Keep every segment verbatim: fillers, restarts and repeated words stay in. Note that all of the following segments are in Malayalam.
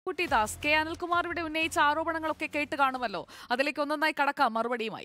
കുട്ടിദാസ്, കെ അനിൽകുമാർ ഇവിടെ ഉന്നയിച്ച ആരോപണങ്ങളൊക്കെ കേട്ട് കാണുമല്ലോ. അതിലേക്ക് ഒന്നൊന്നായി കടക്കാം മറുപടിയുമായി.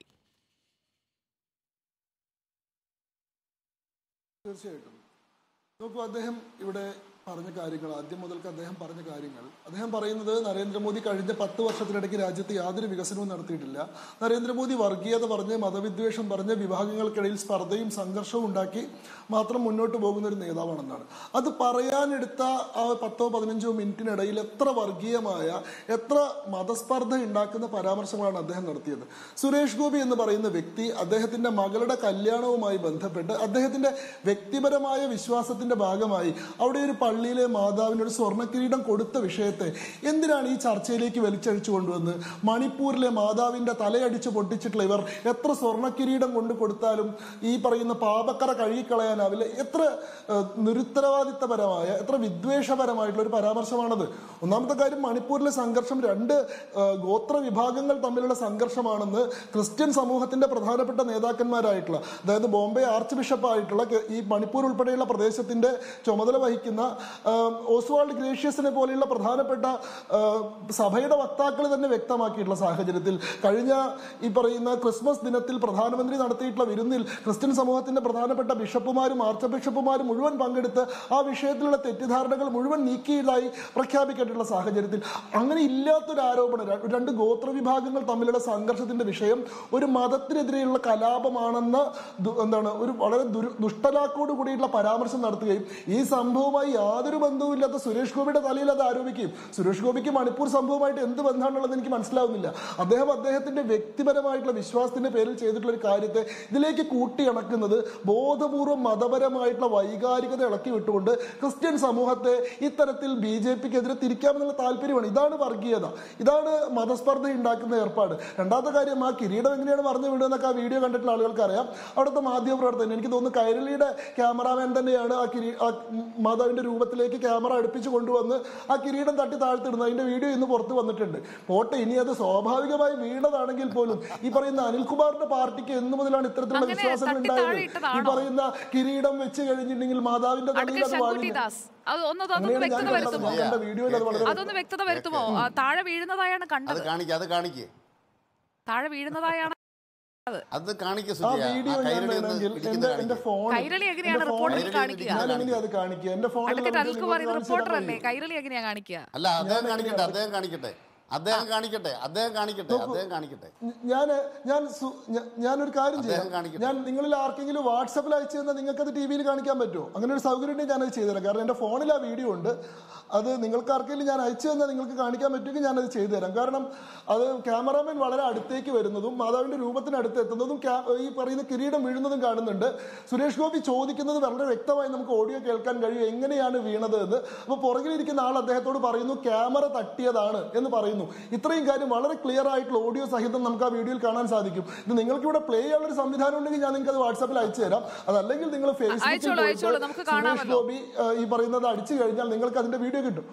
തീർച്ചയായിട്ടും നോക്കൂ, അദ്ദേഹം ഇവിടെ പറഞ്ഞ കാര്യങ്ങൾ, ആദ്യം മുതൽക്ക് അദ്ദേഹം പറഞ്ഞ കാര്യങ്ങൾ, അദ്ദേഹം പറയുന്നത് നരേന്ദ്രമോദി കഴിഞ്ഞ പത്ത് വർഷത്തിനിടയ്ക്ക് രാജ്യത്ത് യാതൊരു വികസനവും നടത്തിയിട്ടില്ല. നരേന്ദ്രമോദി വർഗീയത പറഞ്ഞ്, മതവിദ്വേഷം പറഞ്ഞ്, വിഭാഗങ്ങൾക്കിടയിൽ സ്പർദ്ധയും സംഘർഷവും ഉണ്ടാക്കി മാത്രം മുന്നോട്ട് പോകുന്ന ഒരു നേതാവാണെന്നാണ്. അത് പറയാനെടുത്ത ആ പത്തോ പതിനഞ്ചോ മിനിറ്റിനിടയിൽ എത്ര വർഗീയമായ, എത്ര മതസ്പർദ്ധ ഉണ്ടാക്കുന്ന പരാമർശങ്ങളാണ് അദ്ദേഹം നടത്തിയത്. സുരേഷ് ഗോപി എന്ന് പറയുന്ന വ്യക്തി അദ്ദേഹത്തിന്റെ മകളുടെ കല്യാണവുമായി ബന്ധപ്പെട്ട് അദ്ദേഹത്തിന്റെ വ്യക്തിപരമായ വിശ്വാസത്തിന്റെ ഭാഗമായി അവിടെ ഒരു പള്ളിയിലെ മാതാവിന് ഒരു സ്വർണ്ണ കിരീടം കൊടുത്ത വിഷയത്തെ എന്തിനാണ് ഈ ചർച്ചയിലേക്ക് വലിച്ചഴിച്ചു കൊണ്ടുവന്ന് മണിപ്പൂരിലെ മാതാവിന്റെ തലയടിച്ച് പൊട്ടിച്ചിട്ടുള്ള ഇവർ എത്ര സ്വർണ്ണ കിരീടം കൊണ്ട് കൊടുത്താലും ഈ പറയുന്ന പാപക്കറ കഴുകിക്കളയാനാവില്ല? എത്ര നിരുത്തരവാദിത്തപരമായ, എത്ര വിദ്വേഷപരമായിട്ടുള്ള ഒരു പരാമർശമാണത്. ഒന്നാമത്തെ കാര്യം, മണിപ്പൂരിലെ സംഘർഷം രണ്ട് ഗോത്ര വിഭാഗങ്ങൾ തമ്മിലുള്ള സംഘർഷമാണെന്ന് ക്രിസ്ത്യൻ സമൂഹത്തിന്റെ പ്രധാനപ്പെട്ട നേതാക്കന്മാരായിട്ടുള്ള, അതായത് ബോംബെ ആർച്ച് ബിഷപ്പായിട്ടുള്ള, ഈ മണിപ്പൂർ ഉൾപ്പെടെയുള്ള പ്രദേശത്തിന്റെ ചുമതല വഹിക്കുന്ന ഓസ്വാൾഡ് ഗ്രേഷ്യസിനെ പോലെയുള്ള പ്രധാനപ്പെട്ട സഭയുടെ വക്താക്കൾ തന്നെ വ്യക്തമാക്കിയിട്ടുള്ള സാഹചര്യത്തിൽ കഴിഞ്ഞ ഈ പറയുന്ന ക്രിസ്മസ് ദിനത്തിൽ പ്രധാനമന്ത്രി നടത്തിയിട്ടുള്ള വിരുന്നിൽ ക്രിസ്ത്യൻ സമൂഹത്തിന്റെ പ്രധാനപ്പെട്ട ബിഷപ്പുമാരും ആർച്ച് ബിഷപ്പുമാരും മുഴുവൻ പങ്കെടുത്ത് ആ വിഷയത്തിലുള്ള തെറ്റിദ്ധാരണകൾ മുഴുവൻ നീക്കിയതായി പ്രഖ്യാപിക്കപ്പെട്ടുള്ള സാഹചര്യത്തിൽ അങ്ങനെ ഇല്ലാത്തൊരു ആരോപണം, രണ്ട് ഗോത്ര വിഭാഗങ്ങൾ തമ്മിലുള്ള സംഘർഷത്തിന്റെ വിഷയം ഒരു മതത്തിനെതിരെയുള്ള കലാപമാണെന്ന എന്താണ് ഒരു വളരെ ദുഷ്ടലാക്കോട് കൂടിയിട്ടുള്ള പരാമർശം നടത്തുകയും ഈ സംഭവവുമായി യാതൊരു ബന്ധവുമില്ലാത്ത സുരേഷ് ഗോപിയുടെ തലയിൽ അത് ആരോപിക്കുകയും, സുരേഷ് ഗോപിക്ക് മണിപ്പൂർ സംഭവമായിട്ട് എന്ത് ബന്ധമാണുള്ളത് എനിക്ക് മനസ്സിലാവുന്നില്ല. അദ്ദേഹം അദ്ദേഹത്തിന്റെ വ്യക്തിപരമായിട്ടുള്ള വിശ്വാസത്തിന്റെ പേരിൽ ചെയ്തിട്ടുള്ള ഒരു കാര്യത്തെ ഇതിലേക്ക് കൂട്ടിയിണക്കുന്നത് ബോധപൂർവം മതപരമായിട്ടുള്ള വൈകാരികത ഇളക്കി വിട്ടുകൊണ്ട് ക്രിസ്ത്യൻ സമൂഹത്തെ ഇത്തരത്തിൽ ബി ജെ പിക്കെതിരെ തിരിക്കാമെന്നുള്ള താല്പര്യമാണ്. ഇതാണ് വർഗീയത, ഇതാണ് മതസ്പർദ്ധ ഉണ്ടാക്കുന്ന ഏർപ്പാട്. രണ്ടാമത്തെ കാര്യം, ആ കിരീടം എങ്ങനെയാണ് മറന്നു വിടുന്നതൊക്കെ ആ വീഡിയോ കണ്ടിട്ടുള്ള ആളുകൾക്ക് അറിയാം. അവിടുത്തെ മാധ്യമപ്രവർത്തകൻ, എനിക്ക് തോന്നുന്നു കൈരളിയുടെ ക്യാമറാമാൻ തന്നെയാണ് ആ കിരീ മാതാവിന്റെ രൂപത്തിലേക്ക് ക്യാമറ അടുപ്പിച്ച് കൊണ്ടുവന്ന് ആ കിരീടം തട്ടി താഴ്ത്തിടുന്നത്. അതിന്റെ വീഡിയോ ഇന്ന് പുറത്ത് വന്നിട്ടുണ്ട്. പോട്ടെ, ഇനി അത് സ്വാഭാവികമായി വീണതാണെങ്കിൽ പോലും ഈ പറയുന്ന അനിൽകുമാറിന്റെ പാർട്ടിക്ക് എന്ന് മുതലാണ് ഇത്തരത്തിലുള്ള വിശ്വാസങ്ങൾ ഉണ്ടായത്? ഈ പറയുന്ന കിരീടം വെച്ച് കഴിഞ്ഞിട്ടുണ്ടെങ്കിൽ മാതാവിന്റെ തലയിൽ അത് വാഴുന്നു. അതൊന്ന് വ്യക്തത വരുത്തുമോ? താഴെ വീഴുന്നതായാണ് കണ്ടത്. താഴെ വീഴുന്നതായാണ് അത് കാണിക്കുക. കൈരളി എങ്ങനെയാണ് റിപ്പോർട്ടറിൽ കാണിക്കുക? റിപ്പോർട്ടർ അല്ലേ, കൈരളി എങ്ങനെയാ കാണിക്കുക? അല്ല, അദ്ദേഹം കാണിക്കട്ടെ, അദ്ദേഹം കാണിക്കട്ടെ അദ്ദേഹം കാണിക്കട്ടെ അദ്ദേഹം കാണിക്കട്ടെ അദ്ദേഹം കാണിക്കട്ടെ ഞാൻ ഞാൻ ഞാനൊരു കാര്യം ചെയ്യാം. ഞാൻ നിങ്ങളിൽ ആർക്കെങ്കിലും വാട്സാപ്പിൽ അയച്ചു തന്നാൽ നിങ്ങൾക്ക് അത് ടി വിയിൽ കാണിക്കാൻ പറ്റുമോ? അങ്ങനെ ഒരു സൗകര്യം ഉണ്ടെങ്കിൽ ഞാനത് ചെയ്തുതരാം. കാരണം എൻ്റെ ഫോണിൽ ആ വീഡിയോ ഉണ്ട്. അത് നിങ്ങൾക്ക് ആർക്കെങ്കിലും ഞാൻ അയച്ചു തന്നാൽ നിങ്ങൾക്ക് കാണിക്കാൻ പറ്റുമെങ്കിൽ ഞാനത് ചെയ്തു തരാം. കാരണം അത് ക്യാമറാമാൻ വളരെ അടുത്തേക്ക് വരുന്നതും മാതാവിന്റെ രൂപത്തിനടുത്ത് എത്തുന്നതും ഈ പറയുന്ന കിരീടം വീഴുന്നതും കാണുന്നുണ്ട്. സുരേഷ് ഗോപി ചോദിക്കുന്നത് വളരെ വ്യക്തമായി നമുക്ക് ഓഡിയോ കേൾക്കാൻ കഴിയും, എങ്ങനെയാണ് വീണത് എന്ന്. അപ്പോൾ പുറകിലിരിക്കുന്ന ആൾ അദ്ദേഹത്തോട് പറയുന്നു ക്യാമറ തട്ടിയതാണ് എന്ന് പറയുന്നു. ഇത്രയും കാര്യം വളരെ ക്ലിയർ ആയിട്ടുള്ള ഓഡിയോ സഹിതം നമുക്ക് ആ വീഡിയോയിൽ കാണാൻ സാധിക്കും. ഇത് നിങ്ങൾക്ക് ഇവിടെ പ്ലേ ചെയ്യാനുള്ള ഒരു സംവിധാനം ഉണ്ടെങ്കിൽ ഞാൻ നിങ്ങൾക്ക് അത് വാട്സാപ്പിൽ അയച്ചു തരാം. അതല്ലെങ്കിൽ നിങ്ങൾ ഫേസ്ബുക്കിൽ സുരേഷ് ഗോപി ഈ പറയുന്നത് അടിച്ചു കഴിഞ്ഞാൽ നിങ്ങൾക്ക് അതിന്റെ വീഡിയോ കിട്ടും.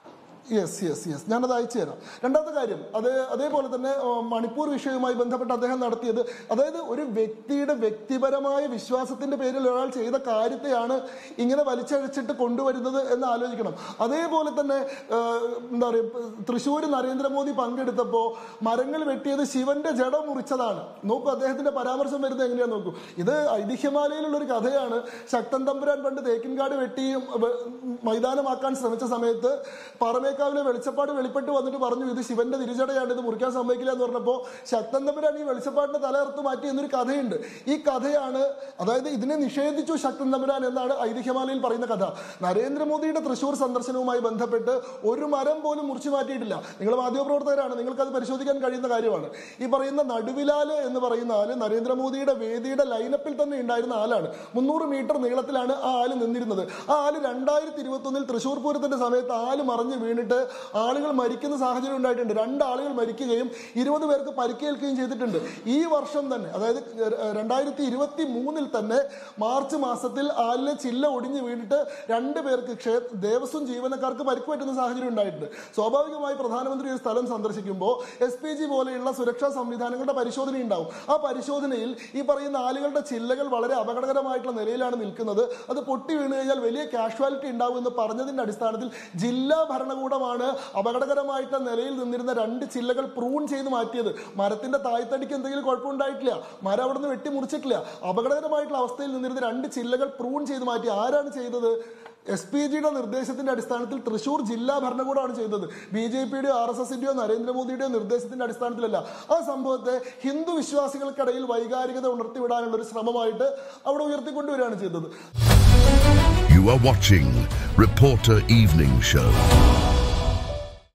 യെസ് യെസ് യെസ് ഞാനത് അയച്ചു തരാം. രണ്ടാമത്തെ കാര്യം, അത് അതേപോലെ തന്നെ മണിപ്പൂർ വിഷയവുമായി ബന്ധപ്പെട്ട് അദ്ദേഹം നടത്തിയത്, അതായത് ഒരു വ്യക്തിയുടെ വ്യക്തിപരമായ വിശ്വാസത്തിന്റെ പേരിൽ ഒരാൾ ചെയ്ത കാര്യത്തെയാണ് ഇങ്ങനെ വലിച്ചഴിച്ചിട്ട് കൊണ്ടുവരുന്നത് എന്ന് ആലോചിക്കണം. അതേപോലെ തന്നെ എന്താ പറയുക, തൃശ്ശൂർ നരേന്ദ്രമോദി പങ്കെടുത്തപ്പോൾ മരങ്ങൾ വെട്ടിയത് ശിവന്റെ ജട മുറിച്ചതാണ്. നോക്കൂ, അദ്ദേഹത്തിന്റെ പരാമർശം വരുന്നത് എങ്ങനെയാ നോക്കൂ. ഇത് ഐതിഹ്യമാലയിലുള്ള ഒരു കഥയാണ്. ശക്തൻ തമ്പുരാൻ പണ്ട് തേക്കിൻകാട് വെട്ടി മൈതാനമാക്കാൻ ശ്രമിച്ച സമയത്ത് പറമേ ിലെ വെളിച്ചപ്പാട് വെളിപ്പെട്ട് വന്നിട്ട് പറഞ്ഞു ഇത് ശിവന്റെ തിരിച്ചടയാണ്, ഇത് മുറിക്കാൻ സമ്മതിക്കില്ല എന്ന് പറഞ്ഞപ്പോൾ ശക്തൻ തമ്പുരാൻ ഈ വെളിച്ചപ്പാടിന്റെ തലയർത്ത് മാറ്റി എന്നൊരു കഥയുണ്ട്. ഈ കഥയാണ്, അതായത് ഇതിനെ നിഷേധിച്ചു ശക്തൻ തമ്പുരാൻ എന്നാണ് ഐതിഹ്യമാലയിൽ പറയുന്ന കഥ. നരേന്ദ്രമോദിയുടെ തൃശ്ശൂർ സന്ദർശനവുമായി ബന്ധപ്പെട്ട് ഒരു മരം പോലും മുറിച്ചു മാറ്റിയിട്ടില്ല. നിങ്ങൾ മാധ്യമപ്രവർത്തകരാണ്, നിങ്ങൾക്ക് അത് പരിശോധിക്കാൻ കഴിയുന്ന കാര്യമാണ്. ഈ പറയുന്ന നടുവിലാല് എന്ന് പറയുന്ന ആല് നരേന്ദ്രമോദിയുടെ വേദിയുടെ ലൈനപ്പിൽ തന്നെ ഉണ്ടായിരുന്ന ആലാണ്. മുന്നൂറ് മീറ്റർ നീളത്തിലാണ് ആ ആല് നിന്നിരുന്നത്. ആ ആല് രണ്ടായിരത്തി ഇരുപത്തി ഒന്നിൽ തൃശ്ശൂർ പൂരത്തിന്റെ സമയത്ത് ആല് മറിഞ്ഞ് വീണിട്ട് ആളുകൾ മരിക്കുന്ന സാഹചര്യം ഉണ്ടായിട്ടുണ്ട്. രണ്ടാളുകൾ മരിക്കുകയും ഇരുപത് പേർക്ക് പരിക്കേൽക്കുകയും ചെയ്തിട്ടുണ്ട്. ഈ വർഷം തന്നെ, അതായത് രണ്ടായിരത്തി ഇരുപത്തി മൂന്നിൽ തന്നെ മാർച്ച് മാസത്തിൽ ആലിലെ ചില്ല ഒടിഞ്ഞു വീണിട്ട് രണ്ടു പേർക്ക് ദേവസ്വം ജീവനക്കാർക്ക് പരിക്ക് പറ്റുന്ന സാഹചര്യം ഉണ്ടായിട്ടുണ്ട്. സ്വാഭാവികമായി പ്രധാനമന്ത്രി ഒരു സ്ഥലം സന്ദർശിക്കുമ്പോൾ എസ് പി ജി പോലെയുള്ള സുരക്ഷാ സംവിധാനങ്ങളുടെ പരിശോധന ഉണ്ടാവും. ആ പരിശോധനയിൽ ഈ പറയുന്ന ആളുകളുടെ ചില്ലകൾ വളരെ അപകടകരമായിട്ടുള്ള നിലയിലാണ് നിൽക്കുന്നത്, അത് പൊട്ടി വീണ് കഴിഞ്ഞാൽ വലിയ കാഷ്വാലിറ്റി ഉണ്ടാവും എന്ന് പറഞ്ഞതിന്റെ അടിസ്ഥാനത്തിൽ ജില്ലാ ഭരണകൂടം ഭരണകൂടമാണ് അപകടകരമായിട്ട് നിലയിൽ നിന്നിരുന്ന രണ്ട് ചില്ലകൾ പ്രൂൺ ചെയ്ത് മാറ്റിയത്. മരത്തിന്റെ തായ്തടിക്ക് എന്തെങ്കിലും കുഴപ്പമുണ്ടായിട്ടില്ല, മരം അവിടെ നിന്ന് വെട്ടി മുറിച്ചിട്ടില്ല. അപകടകരമായിട്ടുള്ള അവസ്ഥയിൽ നിന്നിരുന്ന രണ്ട് ചില്ലകൾ പ്രൂൺ ചെയ്ത് മാറ്റി. ആരാണ് ചെയ്തത്? എസ് പി ജിയുടെ നിർദ്ദേശത്തിന്റെ അടിസ്ഥാനത്തിൽ തൃശൂർ ജില്ലാ ഭരണകൂടമാണ് ചെയ്തത്. ബി ജെ പിയുടെയോ ആർ എസ് എസിന്റെയോ നരേന്ദ്രമോദിയുടെയോ നിർദ്ദേശത്തിന്റെ അടിസ്ഥാനത്തിലല്ല. ആ സംഭവത്തെ ഹിന്ദു വിശ്വാസികൾക്കിടയിൽ വൈകാരികത ഉണർത്തിവിടാനുള്ള ഒരു ശ്രമമായിട്ട് അവിടെ ഉയർത്തിക്കൊണ്ടുവരികയാണ് ചെയ്തത്. You are watching Reporter Evening Show.